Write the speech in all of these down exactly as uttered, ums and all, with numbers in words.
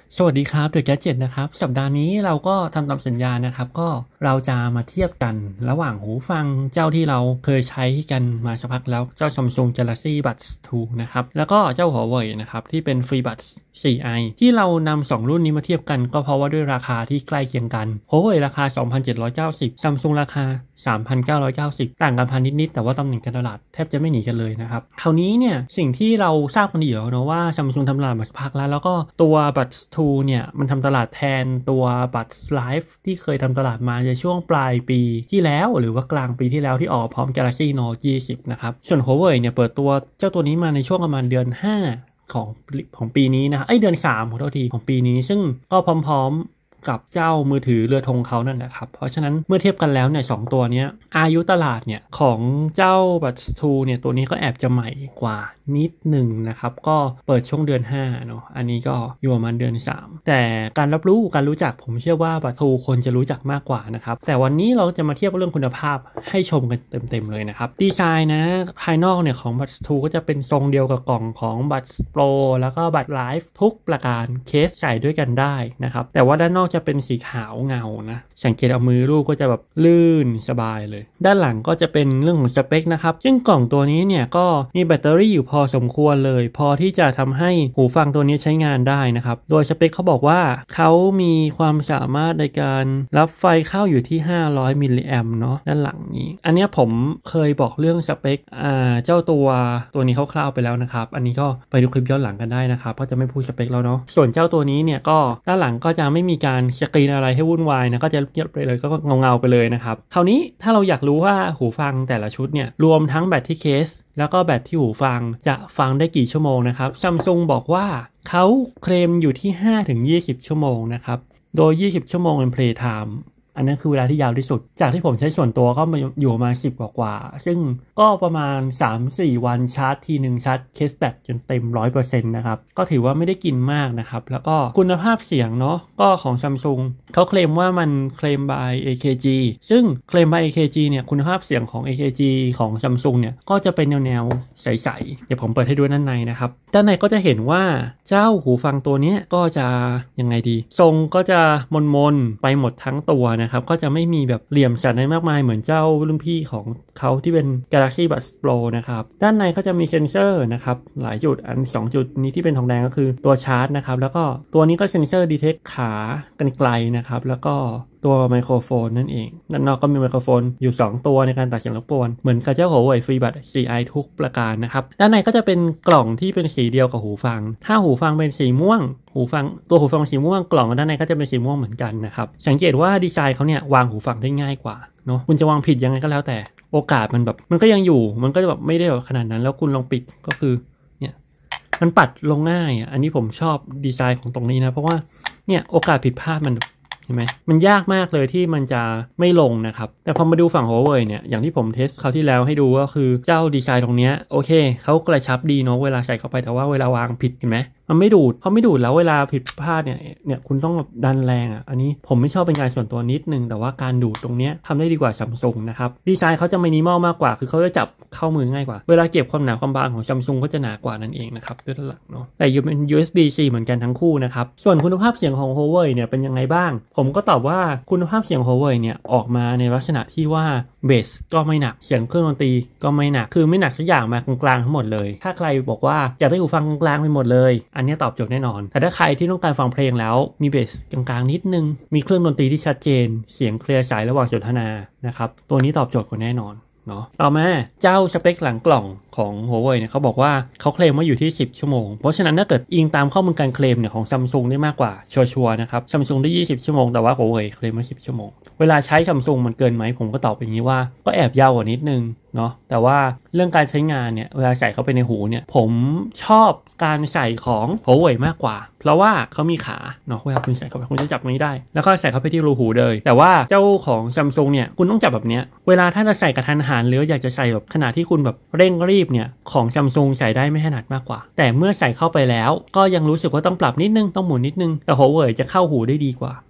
สวัสดีครับเดอะแกดเจ็ตนะครับสัปดาห์นี้เราก็ทำตามสัญญานะครับก็เราจะมาเทียบกันระหว่างหูฟังเจ้าที่เราเคยใช้กันมาสักพักแล้วเจ้า Samsung Galaxy Buds ทูนะครับแล้วก็เจ้า Huawei นะครับที่เป็น FreeBuds โฟร์ ไอ ที่เรานำสองรุ่นนี้มาเทียบกันก็เพราะว่าด้วยราคาที่ใกล้เคียงกัน Huawei ราคา สองพันเจ็ดร้อยเก้าสิบ Samsung ราคา สามพันเก้าร้อยเก้าสิบ ต่างกันพันนิดๆแต่ว่าตำแหน่งการตลาดแทบจะไม่หนีกันเลยนะครับคราวนี้เนี่ยสิ่งที่เราทราบกันอยู่แล้วนะว่า Samsung ทำตลาดมาสักพักแล้วแล้วก็ตัว Buds ทูเนี่ยมันทำตลาดแทนตัว Buds Live ที่เคยทำตลาดมาในช่วงปลายปีที่แล้วหรือว่ากลางปีที่แล้วที่ออกพร้อม Galaxy Note ยี่สิบนะครับส่วน Huawei เนี่ยเปิดตัวเจ้าตัวนี้มาในช่วงประมาณเดือนห้าของของปีนี้นะไอ้เดือนสามขอโทษทีของปีนี้ซึ่งก็พร้อมๆกับเจ้ามือถือเรือธงเขานั่นแหละครับเพราะฉะนั้นเมื่อเทียบกันแล้วเนี่ยสองตัวนี้อายุตลาดเนี่ยของเจ้า Buds ทูเนี่ยตัวนี้ก็แอบจะใหม่กว่านิดหนึ่งนะครับก็เปิดช่วงเดือนห้าเนาะอันนี้ก็อยู่ประมาณเดือนสามแต่การรับรู้การรู้จักผมเชื่อว่า Buds ทูคนจะรู้จักมากกว่านะครับแต่วันนี้เราจะมาเทียบเรื่องคุณภาพให้ชมกันเต็มๆเลยนะครับดีไซน์นะภายนอกเนี่ยของ Buds ทูก็จะเป็นทรงเดียวกับกล่องของ Buds Pro แล้วก็ Buds Live ทุกประการเคสใส่ด้วยกันได้นะครับแต่ว่าด้านนอกจะเป็นสีขาวเงานะสังเกตเอามือลูกก็จะแบบลื่นสบายเลยด้านหลังก็จะเป็นเรื่องของสเปคนะครับซึ่งกล่องตัวนี้เนี่ยก็มีแบตเตอรี่อยู่พอสมควรเลยพอที่จะทำให้หูฟังตัวนี้ใช้งานได้นะครับโดยสเปคเขาบอกว่าเขามีความสามารถในการรับไฟเข้าอยู่ที่ห้าร้อยมิลลิแอมป์เนาะด้านหลังนี้อันนี้ผมเคยบอกเรื่องสเปคอ่าเจ้าตัวตัวนี้คร่าวๆไปแล้วนะครับอันนี้ก็ไปดูคลิปย้อนหลังกันได้นะครับก็จะไม่พูดสเปคแล้วเนาะส่วนเจ้าตัวนี้เนี่ยก็ด้านหลังก็จะไม่มีการสกรีนอะไรให้วุ่นวายนะก็จะเงียบไปเลยก็เงาๆไปเลยนะครับคราวนี้ถ้าเราอยากรู้ว่าหูฟังแต่ละชุดเนี่ยรวมทั้งแบตที่เคสแล้วก็แบตที่หูฟังจะฟังได้กี่ชั่วโมงนะครับ Samsung บอกว่าเขาเคลมอยู่ที่ ห้าถึงยี่สิบ ชั่วโมงนะครับโดยยี่สิบชั่วโมงเป็น Play Timeอันนั้นคือเวลาที่ยาวที่สุดจากที่ผมใช้ส่วนตัวก็อยู่ประมาณสิบกว่าๆซึ่งก็ประมาณ สามถึงสี่ วันชาร์จทีหนึ่งชาร์จเคสแบตจนเต็ม ร้อยเปอร์เซ็นต์ นะครับก็ถือว่าไม่ได้กินมากนะครับแล้วก็คุณภาพเสียงเนาะก็ของ Samsung เขาเคลมว่ามันเคลม by เอ เค จี ซึ่งเคลม by เอ เค จี เนี่ยคุณภาพเสียงของ เอ เค จี ของ Samsung เนี่ยก็จะเป็นแนวๆใสๆเดี๋ยวผมเปิดให้ดูด้านในนะครับด้านในก็จะเห็นว่าเจ้าหูฟังตัวนี้ก็จะยังไงดีทรงก็จะมนๆไปหมดทั้งตัวนะครับก็จะไม่มีแบบเหลี่ยมสันอะไรมากมายเหมือนเจ้ารุ่นพี่ของเขาที่เป็น Galaxy Buds Pro นะครับด้านในก็จะมีเซ็นเซอร์นะครับหลายจุดอันสองจุดนี้ที่เป็นทองแดงก็คือตัวชาร์จนะครับแล้วก็ตัวนี้ก็เซ็นเซอร์ดีเทคขากันไกลนะครับแล้วก็ตัวไมโครโฟนนั่นเองด้านนอกก็มีไมโครโฟนอยู่สองตัวในการตัดเสียงรบกวนเหมือนกับเจ้า Huawei FreeBuds โฟร์ ไอ ทุกประการนะครับด้านในก็จะเป็นกล่องที่เป็นสีเดียวกับหูฟังถ้าหูฟังเป็นสีม่วงหูฟังตัวหูฟังสีม่วงกล่องด้านในก็จะเป็นสีม่วงเหมือนกันนะครับสังเกตว่าดีไซน์เขาเนี่ยวางหูฟังได้ง่ายกว่าเนาะคุณจะวางผิดยังไงก็แล้วแต่โอกาสมันแบบมันก็ยังอยู่มันก็จะแบบไม่ได้แบบขนาดนั้นแล้วคุณลองปิดก็คือเนี่ยมันปัดลงง่ายอ่ะอันนี้ผมชอบดีไซน์ของตรงนี้นะเพราะว่าเนี่ยโอกาสผิดพลาดมันเห็นไหมมันยากมากเลยที่มันจะไม่ลงนะครับแต่พอมาดูฝั่ง Huawei เนี่ยอย่างที่ผมเทสคราวที่แล้วให้ดูก็คือเจ้าดีไซน์ตรงเนี้ยโอเคเขากระชับดีเนาะเวลาใส่เข้าไปแต่ว่าเวลาวางผิดเห็นไหมมันไม่ดูดพอไม่ดูดแล้วเวลาผิดพลาดเนี่ยเนี่ยคุณต้องดันแรงอ่ะอันนี้ผมไม่ชอบเป็นการส่วนตัวนิดนึงแต่ว่าการดูดตรงเนี้ยทำได้ดีกว่า Samsung นะครับดีไซน์เขาจะมินิมอลมากกว่าคือเขาจะจับเข้ามือง่ายกว่าเวลาเก็บความหนาความบางของ Samsung ก็จะหนากว่านั่นเองนะครับด้วยด้านหลังเนาะแต่อยู่เป็น ยู เอส บี ซี เหมือนกันทั้งคู่นะครับส่วนคุณภาพเสียงของ Huawei เนี่ยเป็นยังไงบ้างผมก็ตอบว่าคุณภาพเสียง Huawei เนี่ยออกมาในลักษณะที่ว่าเบสก็ไม่หนักเสียงเครื่องดนตรีก็ไม่หนักคือไม่หนักสักอย่างมากลางๆทั้งหมดเลยถ้าใครบอกว่าอยากได้หูฟังกลางๆไปหมดเลยอันนี้ตอบโจทย์แน่นอนแต่ถ้าใครที่ต้องการฟังเพลงแล้วมีเบสกลางๆนิดนึงมีเครื่องดนตรีที่ชัดเจนเสียงเคลียร์สายระหว่างสนทนานะครับตัวนี้ตอบโจทย์กว่าแน่นอนเนาะต่อมาเจ้าสเปคหลังกล่องของ Huawei เนี่ยเขาบอกว่าเขาเคลมว่าอยู่ที่สิบชั่วโมงเพราะฉะนั้นถ้าเกิดอิงตามข้อมูลการเคลมเนี่ยของ Samsung ได้มากกว่าชัวร์ๆนะครับ Samsung ได้ยี่สิบชั่วโมงแต่ว่า Huawei เคลมว่าสิบชั่วโมงเวลาใช้ Samsung มันเกินไหมผมก็ตอบอย่างนี้ว่าก็แอบยาวกว่านิดนึงเนาะแต่ว่าเรื่องการใช้งานเนี่ยเวลาใส่เข้าไปในหูเนี่ยผมชอบการใส่ของ Huawei มากกว่าเพราะว่าเขามีขาเนาะเวลาคุณใส่เข้าไปคุณจะจับไม่ได้แล้วก็ใส่เข้าไปที่รูหูเลยแต่ว่าเจ้าของ Samsung เนี่ยคุณต้องจับแบบเนี้ยเวลาถ้าจะใส่กระทันหันหรืออยากจะใส่แบบขณะที่คุณแบบเร่งรีบเนี่ยของ Samsung ใส่ได้ไม่ถนัดมากกว่าแต่เมื่อใส่เข้าไปแล้วก็ยังรู้สึกว่าต้องปรับนิดนึงต้องหมุนนิดนึงแต่ Huawei จะเข้าหูได้ดีกว่า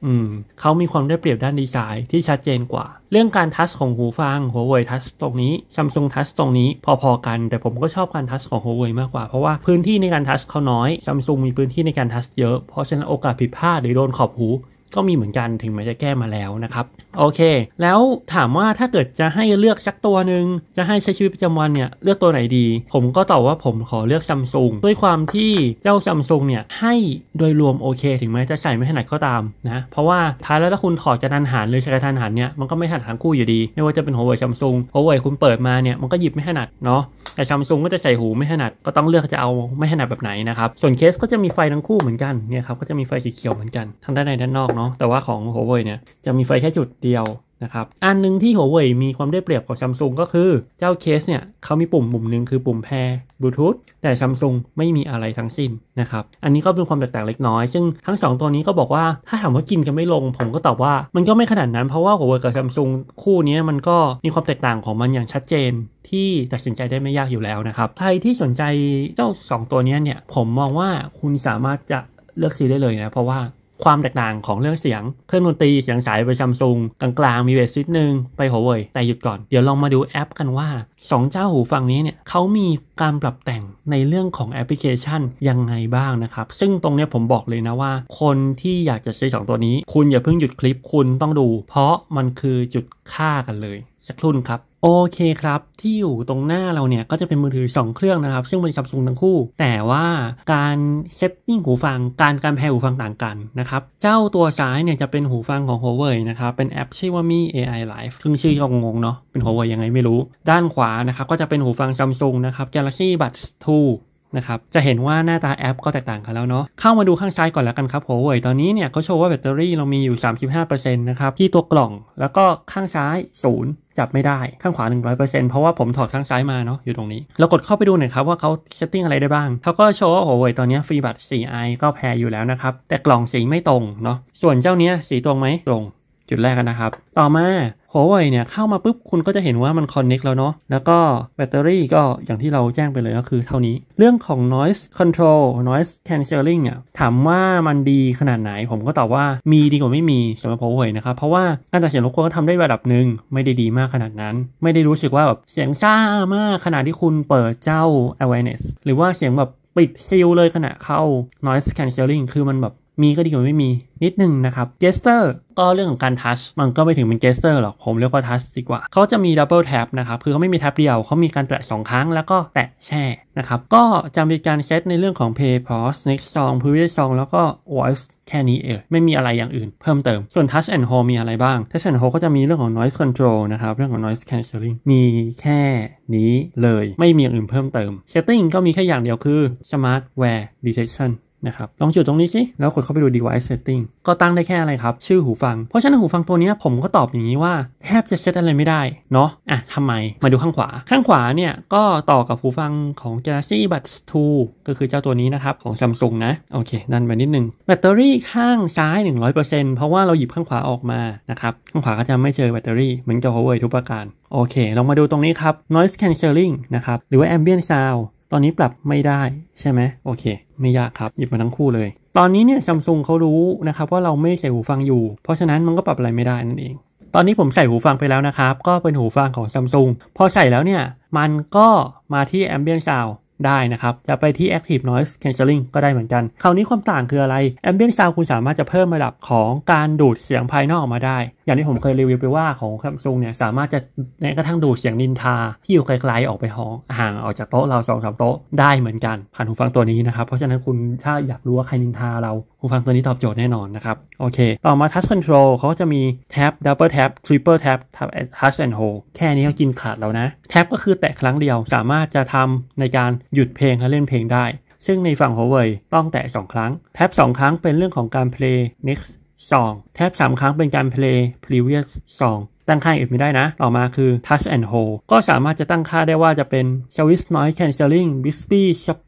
อืมเขามีความได้เปรียบด้านดีไซน์ที่ชัดเจนกว่าเรื่องการทัชของหูฟัง Huawei Touch ตรงนี้ Samsung Touch ตรงนี้พอๆกันแต่ผมก็ชอบการทัชของ Huawei มากกว่าเพราะว่าพื้นที่ในการทัชเขาน้อย Samsung มีพื้นที่ในการทัชเยอะเพราะฉะนั้นโอกาสผิดพลาดหรือโดนขอบหูก็มีเหมือนกันถึงแม้จะแก้มาแล้วนะครับโอเคแล้วถามว่าถ้าเกิดจะให้เลือกสักตัวหนึ่งจะให้ใช้ชีวิตประจำวันเนี่ยเลือกตัวไหนดีผมก็ตอบว่าผมขอเลือก Samsung ด้วยความที่เจ้า Samsung เนี่ยให้โดยรวมโอเคถึงแม้จะใส่ไม่ถนัดก็ตามนะเพราะว่าท้ายแล้วถ้าคุณถอดกระทันหันหรือใช้กระทันหันเนี่ยมันก็ไม่ถนัดทั้งคู่อยู่ดีไม่ว่าจะเป็น Huawei Samsung Huawei คุณเปิดมาเนี่ยมันก็หยิบไม่ถนัดเนาะแต่ Samsung ก็จะใส่หูไม่ถนัดก็ต้องเลือกจะเอาไม่ถนัดแบบไหนนะครับส่วนเคสก็จะมีไฟทั้งคู่เหมือนกันเนี่ยครับก็จะมีไฟสีเขียวเหมือนกันทั้งด้านในด้านนอกเนาะแต่ว่าของ Huawei เนี่ยจะมีไฟแค่จุดเดียวนะครับอันนึงที่ Huawei มีความได้เปรียบของ Samsung ก็คือเจ้าเคสเนี่ยเขามีปุ่มปุ่มนึงคือปุ่มแพร์บลูทูธแต่ Samsung ไม่มีอะไรทั้งสิ้นนะครับอันนี้ก็เป็นความแตกต่างเล็กน้อยซึ่งทั้งสองตัวนี้ก็บอกว่าถ้าถามว่ากินกันไม่ลงผมก็ตอบว่ามันก็ไม่ขนาดนั้นเพราะว่า Huawei กับ Samsung คู่นี้มันก็มีความแตกต่างของมันอย่างชัดเจนที่ตัดสินใจได้ไม่ยากอยู่แล้วนะครับใครที่สนใจเจ้าสองตัวนี้เนี่ยผมมองว่าคุณสามารถจะเลือกซื้อได้เลยนะเพราะว่าความแตกต่างของเรื่องเสียงเครื่องดนตรีเสียงสายไป Samsung กลางๆมีเบสนิดนึงไป Huawei แต่หยุดก่อนเดี๋ยวลองมาดูแอปกันว่าสองเจ้าหูฟังนี้เนี่ยเขามีการปรับแต่งในเรื่องของแอปพลิเคชันยังไงบ้างนะครับซึ่งตรงนี้ผมบอกเลยนะว่าคนที่อยากจะซื้อสองตัวนี้คุณอย่าเพิ่งหยุดคลิปคุณต้องดูเพราะมันคือจุดฆ่ากันเลยสักครู่ครับโอเคครับที่อยู่ตรงหน้าเราเนี่ยก็จะเป็นมือถือสองเครื่องนะครับซึ่งเป็น Samsung ทั้งคู่แต่ว่าการเซตติ้งหูฟังการการแพร์หูฟังต่างกันนะครับเจ้าตัวซ้ายเนี่ยจะเป็นหูฟังของ Huawei นะครับเป็นแอปชื่อว่า Mi เอ ไอ Live ซึ่งชื่อก็งงๆเนาะเป็น Huawei ยังไงไม่รู้ด้านขวานะครับก็จะเป็นหูฟัง Samsung นะครับ Galaxy Buds ทู นะครับจะเห็นว่าหน้าตาแอปก็แตกต่างกันแล้วเนาะเข้ามาดูข้างซ้ายก่อนแล้วกันครับ Huawei ตอนนี้เนี่ยเขาโชว์ว่าแบตเตอรี่เรามีอยู่ สามสิบห้าเปอร์เซ็นต์ นะครับที่ตัวกล่องแล้วก็ข้างซ้ายศูนย์จับไม่ได้ข้างขวา หนึ่งร้อยเปอร์เซ็นต์ เพราะว่าผมถอดข้างซ้ายมาเนาะอยู่ตรงนี้เรากดเข้าไปดูหน่อยครับว่าเขาเซตติ้งอะไรได้บ้างเขาก็โชว์ว่า Huawei ตอนนี้ฟรีบัตร โฟร์ ไอ ก็แพรอยู่แล้วนะครับแต่กล่องสีไม่ตรงเนาะส่วนเจ้านี้สีตรงไหมตรงจุดแรกกันนะครับต่อมา Huawei เนี่ยเข้ามาปุ๊บคุณก็จะเห็นว่ามัน connect แล้วเนาะแล้วก็แบตเตอรี่ก็อย่างที่เราแจ้งไปเลยก็คือเท่านี้เรื่องของ noise control noise cancelling เนี่ยถามว่ามันดีขนาดไหนผมก็ตอบว่ามีดีกว่าไม่มีสำหรับ Huawei นะครับเพราะว่าการตัดเสียงรบกวนก็ทำได้ระดับหนึ่งไม่ได้ดีมากขนาดนั้นไม่ได้รู้สึกว่าแบบเสียงซ่ามากขนาดที่คุณเปิดเจ้า awareness หรือว่าเสียงแบบปิดซิลเลยขณะเข้า noise cancelling คือมันแบบมีก็ดีกว่าไม่มีนิดนึงนะครับ gesture ก็เรื่องของการทัชมันก็ไม่ถึงเป็น gesture หรอกผมเรียกว่าทัชดีกว่าเขาจะมี double tap นะครับคือเขาไม่มีแท็บเดียวเขามีการแตะสองครั้งแล้วก็แตะแช่นะครับก็จะมีการเซตในเรื่องของ play pause next song previous song แล้วก็ voice แค่นี้เองไม่มีอะไรอย่างอื่นเพิ่มเติมส่วน touch and hold มีอะไรบ้าง touch and hold ก็จะมีเรื่องของ noise control นะครับเรื่องของ noise cancelling มีแค่นี้เลยไม่มีอย่างอื่นเพิ่มเติม setting ก็มีแค่อย่างเดียวคือ smart wear detectionนะครับลองจุดตรงนี้สิแล้วกดเข้าไปดู device setting ก็ตั้งได้แค่อะไรครับชื่อหูฟังเพราะฉะนั้นหูฟังตัวนี้ผมก็ตอบอย่างนี้ว่าแทบจะเซตอะไรไม่ได้เนาะอ่ะทำไมมาดูข้างขวาข้างขวาเนี่ยก็ต่อกับหูฟังของ Galaxy Buds ทู ก็คือเจ้าตัวนี้นะครับของ Samsung นะโอเคนั่นไปนิดนึงแบตเตอรี่ข้างซ้าย หนึ่งร้อยเปอร์เซ็นต์ เพราะว่าเราหยิบข้างขวาออกมานะครับข้างขวาก็จะไม่เจอแบตเตอรี่เหมือนกับ Huawei ทุกประการโอเคลองมาดูตรงนี้ครับ noise cancelling นะครับหรือว่า ambient soundตอนนี้ปรับไม่ได้ใช่ไหมโอเคไม่ยากครับหยิบมาทั้งคู่เลยตอนนี้เนี่ย Samsung เขารู้นะครับว่าเราไม่ใส่หูฟังอยู่เพราะฉะนั้นมันก็ปรับอะไรไม่ได้นั่นเองตอนนี้ผมใส่หูฟังไปแล้วนะครับก็เป็นหูฟังของ Samsung พอใส่แล้วเนี่ยมันก็มาที่ ambient sound ได้นะครับจะไปที่ active noise cancelling ก็ได้เหมือนกันคราวนี้ความต่างคืออะไร ambient sound คุณสามารถจะเพิ่มระดับของการดูดเสียงภายนอกออกมาได้อย่างที่ผมเคยรีวิวไปว่าของ Samsung เนี่ยสามารถจะแม้กระทั่งดูดเสียงนินทาที่อยู่ไกลๆออกไปห้องห่างออกจากโต๊ะเรา สองสาม โต๊ะได้เหมือนกันผ่านหูฟังตัวนี้นะครับเพราะฉะนั้นคุณถ้าอยากรู้ว่าใครนินทาเราหูฟังตัวนี้ตอบโจทย์แน่นอนนะครับโอเคต่อมา touch control เขาจะมี tap double tap triple tap tap touch and hold แค่นี้ก็กินขาดแล้วนะ tap ก็คือแตะครั้งเดียวสามารถจะทำในการหยุดเพลงและเล่นเพลงได้ซึ่งในฝั่ง Huawei ต้องแตะสองครั้ง tap สองครั้งเป็นเรื่องของการ play next song แทบสามครั้งเป็นการ play previous song ตั้งค่าอื่นไม่ได้นะต่อมาคือ touch and hold ก็สามารถจะตั้งค่าได้ว่าจะเป็น service noise cancelling Bixby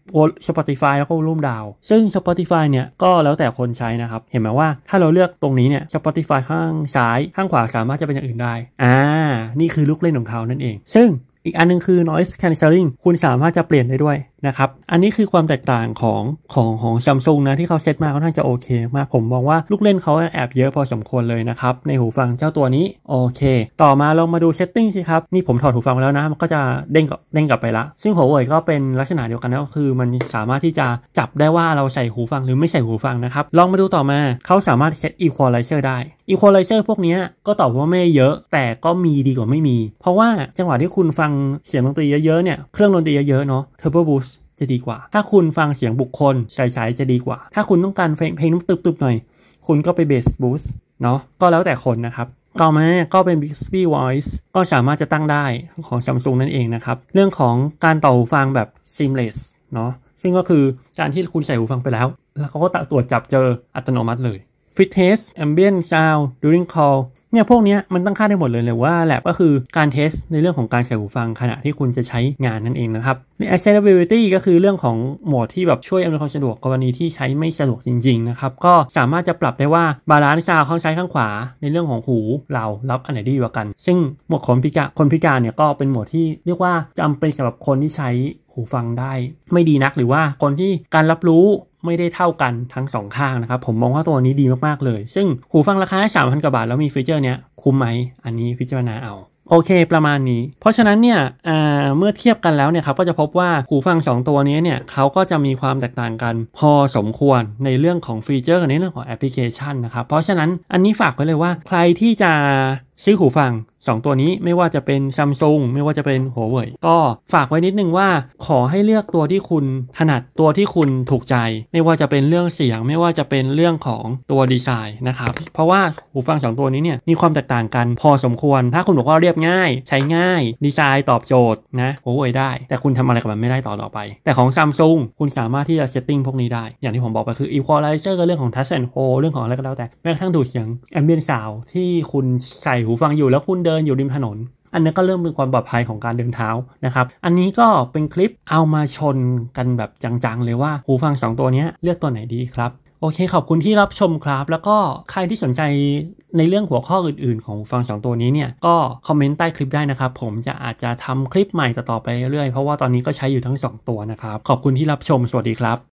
Spotify แล้วก็ volume down ซึ่ง Spotify เนี่ยก็แล้วแต่คนใช้นะครับเห็นไหมว่าถ้าเราเลือกตรงนี้เนี่ย Spotify ข้างซ้ายข้างขวาสามารถจะเป็นอย่างอื่นได้อ่านี่คือลูกเล่นของเขานั่นเองซึ่งอีกอันนึงคือ noise cancelling คุณสามารถจะเปลี่ยนได้ด้วยนะครับอันนี้คือความแตกต่างของของของ Samsung นะที่เขาเซตมาค่อนข้างจะโอเคมากผมมองว่าลูกเล่นเขาแอบเยอะพอสมควรเลยนะครับในหูฟังเจ้าตัวนี้โอเคต่อมาลองมาดู setting สิครับนี่ผมถอดหูฟังแล้วนะมันก็จะเด้งเด้งกลับไปละซึ่ง Huawei ก็เป็นลักษณะเดียวกันนะก็คือมันสามารถที่จะจับได้ว่าเราใส่หูฟังหรือไม่ใส่หูฟังนะครับลองมาดูต่อมาเขาสามารถเซต equalizer ได้ equalizer พวกนี้ก็ตอบว่าไม่เยอะแต่ก็มีดีกว่าไม่มีเพราะว่าจังหวะที่คุณฟังเสียงดนตรีเยอะๆเนี่ยเครื่องดนตรีเยอะๆเนาะ turbo boost จะดีกว่าถ้าคุณฟังเสียงบุคคลใสๆจะดีกว่าถ้าคุณต้องการเพลงเพลงตึบๆหน่อยคุณก็ไป bass boost เนาะก็แล้วแต่คนนะครับต่อมาก็เป็น Bixby Voice ก็สามารถจะตั้งได้ของ Samsung นั่นเองนะครับเรื่องของการต่อหูฟังแบบ seamless เนาะซึ่งก็คือการที่คุณใส่หูฟังไปแล้วแล้วเขาก็ตรวจจับเจออัตโนมัติเลย Fit Test Ambient Sound During Call เนี่ยพวกนี้มันตั้งค่าได้หมดเลยเลยว่าแลบก็คือการเทสในเรื่องของการใส่หูฟังขณะที่คุณจะใช้งานนั่นเองนะครับ Accessibility ก็คือเรื่องของโหมดที่แบบช่วยอำนวยความสะดวกกรณีที่ใช้ไม่สะดวกจริงๆนะครับก็สามารถจะปรับได้ว่าบาลานซ์ซาวด์ข้างซ้ายข้างขวาในเรื่องของหูเรารับอันไหนดีกว่ากันซึ่งโหมดคนพิการคนพิการเนี่ยก็เป็นโหมดที่เรียกว่าจำเป็นสำหรับคนที่ใช้หูฟังได้ไม่ดีนักหรือว่าคนที่การรับรู้ไม่ได้เท่ากันทั้งสองข้างนะครับผมมองว่าตัวนี้ดีมากๆเลยซึ่งหูฟังราคา สามพัน กว่าบาทแล้วมีฟีเจอร์เนี้ยคุ้มไหมอันนี้พิจารณาเอาโอเคประมาณนี้เพราะฉะนั้นเนี่ยเมื่อเทียบกันแล้วเนี่ยครับก็จะพบว่าหูฟังสองตัวนี้เนี่ยเขาก็จะมีความแตกต่างกันพอสมควรในเรื่องของฟีเจอร์ในเรื่องของแอปพลิเคชันนะครับเพราะฉะนั้นอันนี้ฝากไว้เลยว่าใครที่จะซื้อหูฟังสองตัวนี้ไม่ว่าจะเป็น Samsung ไม่ว่าจะเป็น Huawei ก็ฝากไว้นิดนึงว่าขอให้เลือกตัวที่คุณถนัดตัวที่คุณถูกใจไม่ว่าจะเป็นเรื่องเสียงไม่ว่าจะเป็นเรื่องของตัวดีไซน์นะครับเพราะว่าหูฟังสองตัวนี้เนี่ยมีความแตกต่างกันพอสมควรถ้าคุณบอกว่าเรียบง่ายใช้ง่ายดีไซน์ตอบโจทย์นะ Huawei ได้แต่คุณทำอะไรกับมันไม่ได้ต่อต่อไปแต่ของ Samsung คุณสามารถที่จะเซตติ้งพวกนี้ได้อย่างที่ผมบอกไปคือ Equalizer ก็เรื่องของ Touch and Hold เรื่องของอะไรก็แล้วแต่แม้กระทั่งดูดเสียง Ambient Sound ที่คุณใส่หูฟังอยู่แล้วคุณเดินอยู่ริมถนนอันนี้ก็เริ่มเป็นความปลอดภัยของการเดินเท้านะครับอันนี้ก็เป็นคลิปเอามาชนกันแบบจังๆเลยว่าหูฟังสองตัวนี้เลือกตัวไหนดีครับโอเคขอบคุณที่รับชมครับแล้วก็ใครที่สนใจในเรื่องหัวข้ออื่นๆของหูฟังสองตัวนี้เนี่ยก็คอมเมนต์ใต้คลิปได้นะครับผมจะอาจจะทำคลิปใหม่ต่อๆไปเรื่อยๆเพราะว่าตอนนี้ก็ใช้อยู่ทั้งสองตัวนะครับขอบคุณที่รับชมสวัสดีครับ